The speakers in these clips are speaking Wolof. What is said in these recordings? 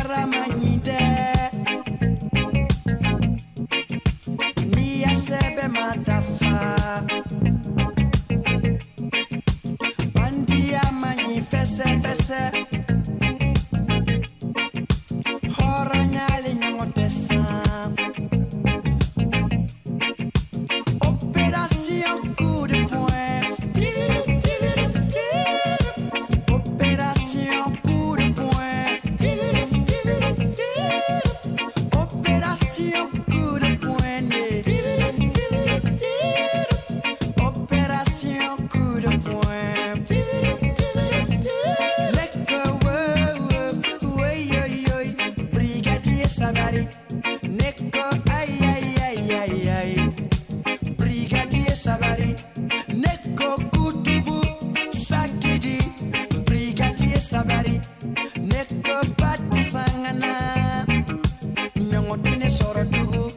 Ramanyide Nia sebe matafa Bandia mani fese fese Horonyali nyamotesa Opération coup de poing Opération coup de poing Opération coup de poignet. Opération coup de poing. Neko wey Brigadier Sabari. Neko ay Brigadier Sabari. Neko Kutubu Sakidi. Brigadier Sabari. Neko Pati Sangana. Nyongotine soro dugu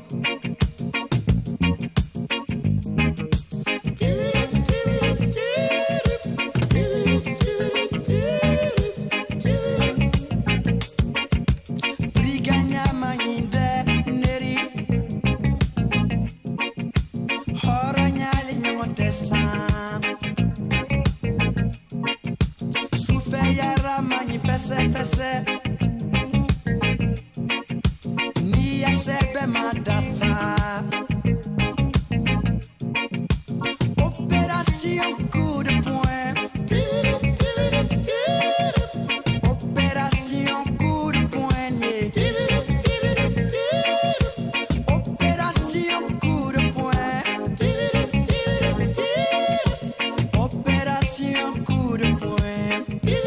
Briganya manyinde neri Horonyali nyongotesa Sufe yara manyi fese fese Nia sebe madafa Opération coup de poing Opération coup de poignet Opération coup de poing Opération coup de poing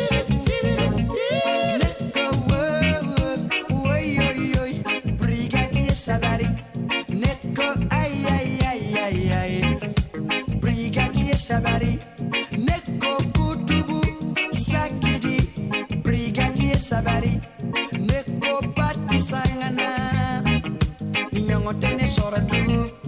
Neko wey Brigadier Sabari. Neko ay Brigadier Sabari. Neko Kutubu Sakidi. Brigadier Sabari. Neko Pati Sangana. Ninyongotene sora dugu